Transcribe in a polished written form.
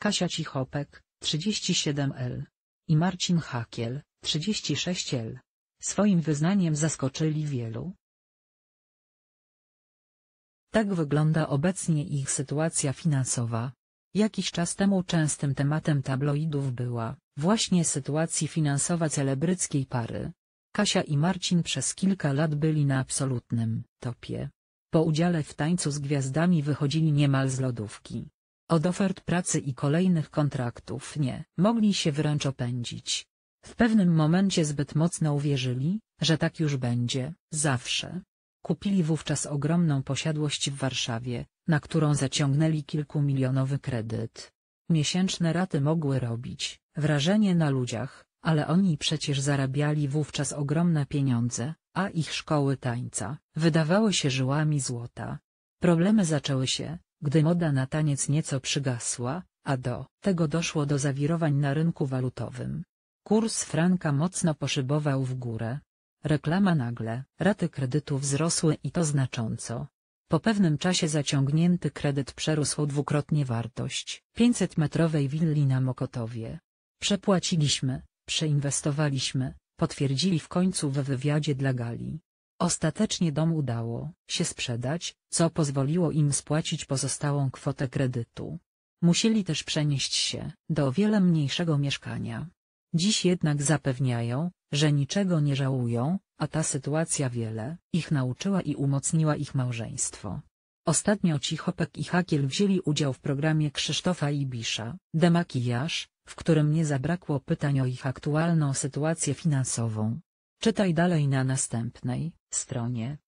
Kasia Cichopek, 37L. I Marcin Hakiel, 36L. Swoim wyznaniem zaskoczyli wielu. Tak wygląda obecnie ich sytuacja finansowa. Jakiś czas temu częstym tematem tabloidów była właśnie sytuacja finansowa celebryckiej pary. Kasia i Marcin przez kilka lat byli na absolutnym topie. Po udziale w Tańcu z Gwiazdami wychodzili niemal z lodówki. Od ofert pracy i kolejnych kontraktów nie mogli się wręcz opędzić. W pewnym momencie zbyt mocno uwierzyli, że tak już będzie, zawsze. Kupili wówczas ogromną posiadłość w Warszawie, na którą zaciągnęli kilkumilionowy kredyt. Miesięczne raty mogły robić wrażenie na ludziach, ale oni przecież zarabiali wówczas ogromne pieniądze, a ich szkoły tańca wydawały się żyłami złota. Problemy zaczęły się, gdy moda na taniec nieco przygasła, a do tego doszło do zawirowań na rynku walutowym. Kurs franka mocno poszybował w górę. Reklama nagle, raty kredytu wzrosły i to znacząco. Po pewnym czasie zaciągnięty kredyt przerósł dwukrotnie wartość 500-metrowej willi na Mokotowie. Przepłaciliśmy, przeinwestowaliśmy, potwierdzili w końcu w wywiadzie dla Gali. Ostatecznie dom udało się sprzedać, co pozwoliło im spłacić pozostałą kwotę kredytu. Musieli też przenieść się do o wiele mniejszego mieszkania. Dziś jednak zapewniają, że niczego nie żałują, a ta sytuacja wiele ich nauczyła i umocniła ich małżeństwo. Ostatnio Cichopek i Hakiel wzięli udział w programie Krzysztofa Ibisza, Demakijaż, w którym nie zabrakło pytań o ich aktualną sytuację finansową. Czytaj dalej na następnej stronie.